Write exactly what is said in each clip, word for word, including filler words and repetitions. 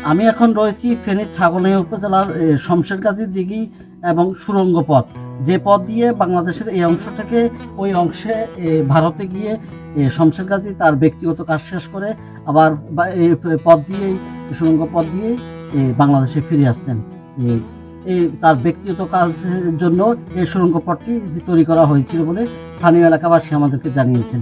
আমি এখন রয়েছি ফেনীর ছাগলনাইয়া উপজেলার শমশেরগাজী দিঘি এবং সুড়ঙ্গ পথ, যে পথ দিয়ে বাংলাদেশের এই অংশ থেকে ওই অংশে ভারতে গিয়ে শমশেরগাজী তার ব্যক্তিগত কাজ শেষ করে আবার এই পথ দিয়েই সুড়ঙ্গ পথ দিয়েই বাংলাদেশে ফিরে আসতেন। এই তার ব্যক্তিগত কাজের জন্য এই সুড়ঙ্গ পথটি তৈরি করা হয়েছিল বলে স্থানীয় এলাকাবাসী আমাদেরকে জানিয়েছেন।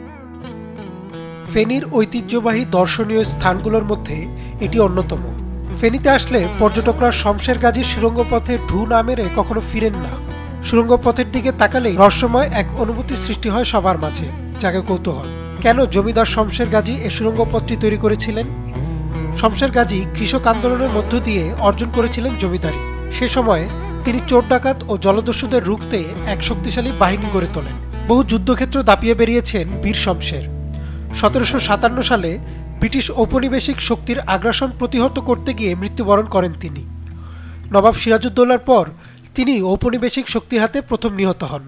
ফেনীর ঐতিহ্যবাহী দর্শনীয় স্থানগুলোর মধ্যে এটি অন্যতম। ফেনীতে আসলে পর্যটকরা শমশেরগাজীর সুড়ঙ্গ পথে ঢু না মেরে কখনো ফিরেন না। সুড়ঙ্গ পথের দিকে তাকালে রহস্যময় এক অনুভূতি সৃষ্টি হয় সবার মাঝে, যাকে কৌতূহল। কেন জমিদার শমশেরগাজী এই সুড়ঙ্গ পথটি তৈরি করেছিলেন? শমশেরগাজী কৃষক আন্দোলনের মধ্য দিয়ে অর্জন করেছিলেন জমিদারি। সে সময় তিনি চোর ডাকাত ও জলদস্যুদের রুখতে এক শক্তিশালী বাহিনী গড়ে তোলেন। বহু যুদ্ধক্ষেত্র দাপিয়ে বেরিয়েছেন বীর শমশের। সতেরোশো সাতান্ন সালে ব্রিটিশ ঔপনিবেশিক শক্তির আগ্রাসন প্রতিহত করতে গিয়ে মৃত্যুবরণ করেন তিনি। নবাব সিরাজউদ্দৌলার পর তিনি ঔপনিবেশিক শক্তির হাতে প্রথম নিহত হন।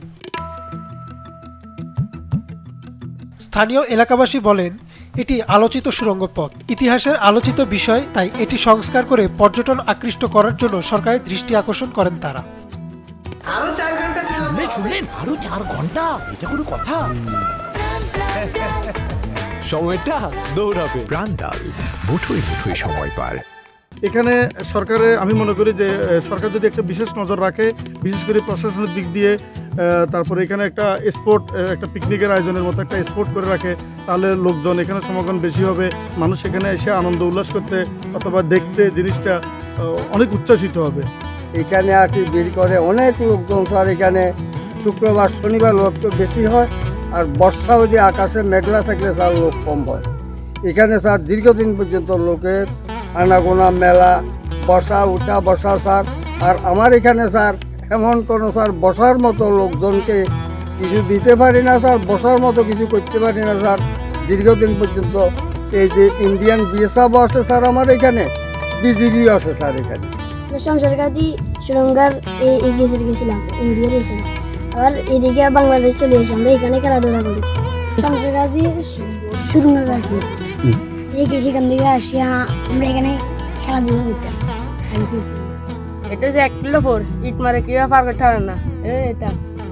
স্থানীয় এলাকাবাসী বলেন এটি আলোচিত সুড়ঙ্গ পথ, ইতিহাসের আলোচিত বিষয়, তাই এটি সংস্কার করে পর্যটন আকৃষ্ট করার জন্য সরকারের দৃষ্টি আকর্ষণ করেন তারা। আরো চার ঘন্টা শুনলেন শুনলেন আরো চার ঘন্টা এটা কোনো কথা? সময়টা দৌড়াবে। প্রাণডাল মুঠোয় মুঠোয় সময় পার। এখানে সরকারে আমি মনে করি যে সরকার যদি একটা বিশেষ নজর রাখে, বিশেষ করে প্রশাসনের দিক দিয়ে, তারপরে এখানে একটা স্পোর্ট একটা পিকনিকের আয়োজনের মতো একটা স্পোর্ট করে রাখে, তাহলে লোকজন এখানে সমাগম বেশি হবে। মানুষ এখানে এসে আনন্দ উল্লাস করতে অথবা দেখতে জিনিসটা অনেক উচ্ছ্বাসিত হবে। এখানে আসি বের করে অনেক লোকজন, স্যার এখানে শুক্রবার শনিবার লোক তো বেশি হয়, আর বর্ষা যদি আকাশে মেঘলা থাকলে স্যার লোক কম হয়। এখানে স্যার দীর্ঘদিন পর্যন্ত লোকের আনাগোনা মেলা, বসা উঠা বসা স্যার। আর আমার এখানে স্যার এমন কোনো স্যার বসার মতো লোকজনকে কিছু দিতে পারি না স্যার, বসার মতো কিছু করতে পারি না স্যার দীর্ঘদিন পর্যন্ত। এই যে ইন্ডিয়ান বিএসএফও আসে স্যার আমার এখানে, বিজিবিও আসে স্যার এখানে। শমশেরগাজী সুড়ঙ্গার এগিয়ে গেছিলাম, ইন্ডিয়ার এসেছিলাম, আবার এদিকে বাংলাদেশ চলে এসে আমরা এখানে খেলাধুলা করি। শমশেরগাজী সুড়ঙ্গা গাছি এখান থেকে আসিয়া আমরা এখানে খেলাধুলা করতাম। এটা হচ্ছে এক কিলো পর ইট মারে কেউ পার করতে পারে না। এটা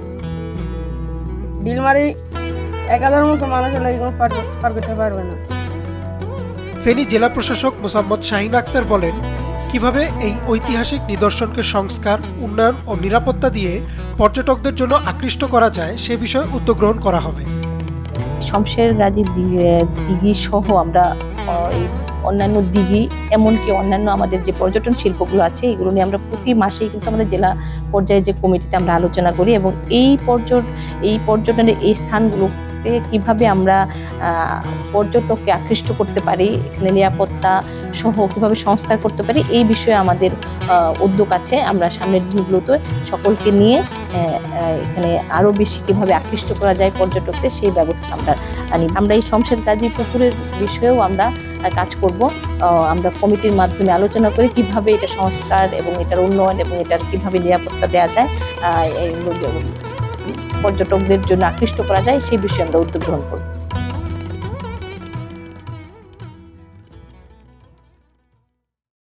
ডিল মারি এক হাজার মতো মানুষ পার করতে পারবে না। ফেনী জেলা প্রশাসক মোসাম্মদ শাহিন আক্তার বলেন কিভাবে এই ঐতিহাসিক নিদর্শনকে সংস্কার, উন্নয়ন ও নিরাপত্তা দিয়ে পর্যটকদের জন্য আকৃষ্ট করা যায় সে বিষয়ে উদ্যোগ গ্রহণ করা হবে। শমশেরগাজী দিঘি সহ আমরা অন্যান্য দিঘি, এমনকি অন্যান্য আমাদের যে পর্যটন শিল্পগুলো আছে এগুলো নিয়ে আমরা প্রতি মাসেই কিন্তু আমাদের জেলা পর্যায়ে যে কমিটিতে আমরা আলোচনা করি, এবং এই পর্যটন এই পর্যটনের এই স্থানগুলোতে কিভাবে আমরা পর্যটককে আকৃষ্ট করতে পারি, এখানে নিরাপত্তা সহ কিভাবে সংস্কার করতে পারি, এই বিষয়ে আমাদের উদ্যোগ আছে। আমরা সামনের দিনগুলোতে সকলকে নিয়ে এখানে আরো বেশি কিভাবে আকৃষ্ট করা যায় পর্যটকদের সেই ব্যবস্থা আমরা আনি। আমরা এই শমশেরগাজী পুকুরের বিষয়েও আমরা কাজ করব। আমরা কমিটির মাধ্যমে আলোচনা করে কিভাবে এটা সংস্কার এবং এটার উন্নয়ন এবং এটার কিভাবে নিরাপত্তা দেওয়া যায়, পর্যটকদের জন্য আকৃষ্ট করা যায় সেই বিষয়ে আমরা উদ্যোগ গ্রহণ করব।